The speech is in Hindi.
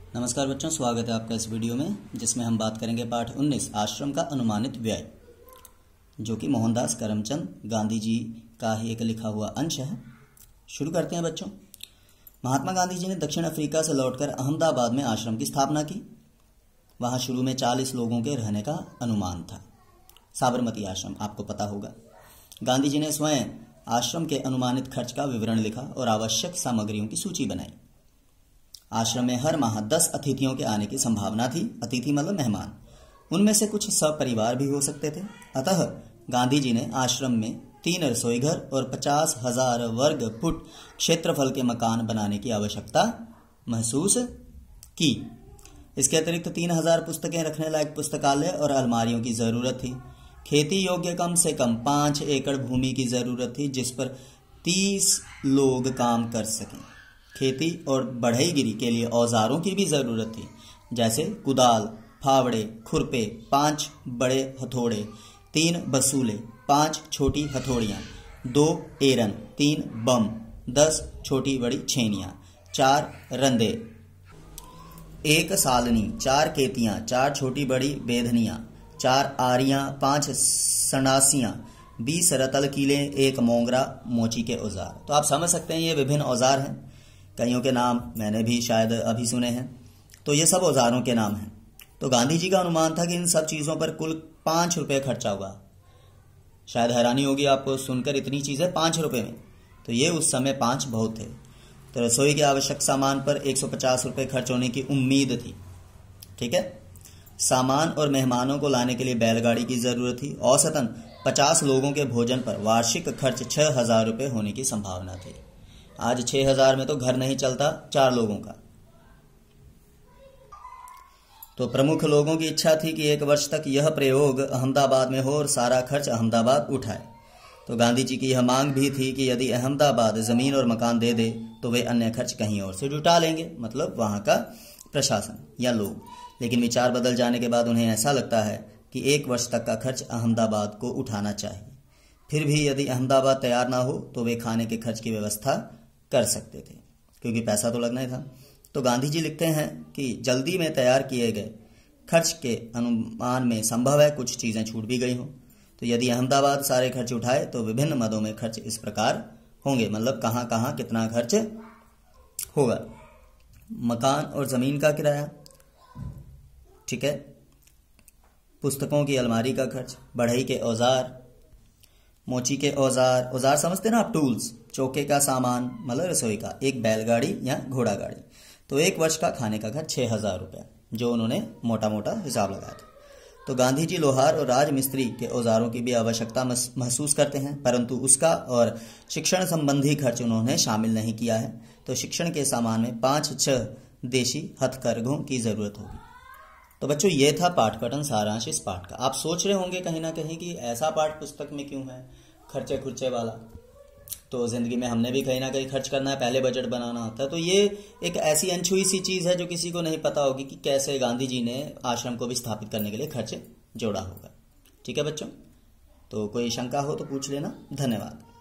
नमस्कार बच्चों, स्वागत है आपका इस वीडियो में जिसमें हम बात करेंगे पाठ 19 आश्रम का अनुमानित व्यय, जो कि मोहनदास करमचंद गांधी जी का ही एक लिखा हुआ अंश है। शुरू करते हैं बच्चों। महात्मा गांधी जी ने दक्षिण अफ्रीका से लौटकर अहमदाबाद में आश्रम की स्थापना की। वहां शुरू में 40 लोगों के रहने का अनुमान था। साबरमती आश्रम आपको पता होगा। गांधी जी ने स्वयं आश्रम के अनुमानित खर्च का विवरण लिखा और आवश्यक सामग्रियों की सूची बनाई। आश्रम में हर माह 10 अतिथियों के आने की संभावना थी। अतिथि मतलब मेहमान। उनमें से कुछ सपरिवार भी हो सकते थे। अतः गांधी जी ने आश्रम में 3 रसोई घर और 50,000 वर्ग फुट क्षेत्रफल के मकान बनाने की आवश्यकता महसूस की। इसके अतिरिक्त 3,000 पुस्तकें रखने लायक पुस्तकालय और अलमारियों की जरूरत थी। खेती योग्य कम से कम 5 एकड़ भूमि की जरूरत थी, जिस पर 30 लोग काम कर सकें। खेती और बढ़ईगिरी के लिए औजारों की भी जरूरत थी, जैसे कुदाल, फावड़े, खुरपे, 5 बड़े हथौड़े, 3 बसूले, 5 छोटी हथौड़ियाँ, 2 एरन, 3 बम, 10 छोटी बड़ी छेनियाँ, 4 रंदे, 1 सालनी, 4 केतियाँ, 4 छोटी बड़ी बेधनियाँ, 4 आरियाँ, 5 संडासियाँ, 20 रतल कीले, 1 मोंगरा, मोची के औजार। तो आप समझ सकते हैं ये विभिन्न औजार हैं। कईयों के नाम मैंने भी शायद अभी सुने हैं। तो ये सब औजारों के नाम हैं। तो गांधी जी का अनुमान था कि इन सब चीज़ों पर कुल 5 रुपये खर्चा होगा। शायद हैरानी होगी आपको सुनकर, इतनी चीज़ें 5 रुपये में। तो ये उस समय 5 बहुत थे। तो रसोई के आवश्यक सामान पर 150 रुपये खर्च होने की उम्मीद थी। ठीक है। सामान और मेहमानों को लाने के लिए बैलगाड़ी की ज़रूरत थी। औसतन 50 लोगों के भोजन पर वार्षिक खर्च 6,000 रुपये होने की संभावना थी। आज 6,000 में तो घर नहीं चलता 4 लोगों का। तो प्रमुख लोगों की इच्छा थी कि 1 वर्ष तक यह प्रयोग अहमदाबाद में हो और सारा खर्च अहमदाबाद उठाए। तो गांधी जी की यह मांग भी थी कि यदि अहमदाबाद जमीन और मकान दे दे तो वे अन्य खर्च कहीं और से जुटा लेंगे, मतलब वहां का प्रशासन या लोग। लेकिन विचार बदल जाने के बाद उन्हें ऐसा लगता है कि 1 वर्ष तक का खर्च अहमदाबाद को उठाना चाहिए। फिर भी यदि अहमदाबाद तैयार ना हो तो वे खाने के खर्च की व्यवस्था कर सकते थे, क्योंकि पैसा तो लगना ही था। तो गांधी जी लिखते हैं कि जल्दी में तैयार किए गए खर्च के अनुमान में संभव है कुछ चीज़ें छूट भी गई हों। तो यदि अहमदाबाद सारे खर्च उठाए तो विभिन्न मदों में खर्च इस प्रकार होंगे, मतलब कहाँ कहाँ कितना खर्च होगा। मकान और ज़मीन का किराया, ठीक है, पुस्तकों की अलमारी का खर्च, बढ़ई के औजार, मोची के औजार, औजार समझते ना आप, टूल्स, चौके का सामान मतलब रसोई का, एक बैलगाड़ी या घोड़ा गाड़ी। तो 1 वर्ष का खाने का खर्च 6,000 रुपये, जो उन्होंने मोटा मोटा हिसाब लगाया था। तो गांधी जी लोहार और राजमिस्त्री के औजारों की भी आवश्यकता महसूस करते हैं, परंतु उसका और शिक्षण संबंधी खर्च उन्होंने शामिल नहीं किया है। तो शिक्षण के सामान में 5-6 देशी हथकरघों की जरूरत होगी। तो बच्चों ये था पाठ पठन सारांश इस पाठ का। आप सोच रहे होंगे कहीं ना कहीं कि ऐसा पाठ पुस्तक में क्यों है, खर्चे खुर्चे वाला। तो जिंदगी में हमने भी कहीं ना कहीं खर्च करना है, पहले बजट बनाना होता है। तो ये एक ऐसी अनछुई सी चीज़ है जो किसी को नहीं पता होगी कि कैसे गांधी जी ने आश्रम को भी स्थापित करने के लिए खर्च जोड़ा होगा। ठीक है बच्चों, तो कोई शंका हो तो पूछ लेना। धन्यवाद।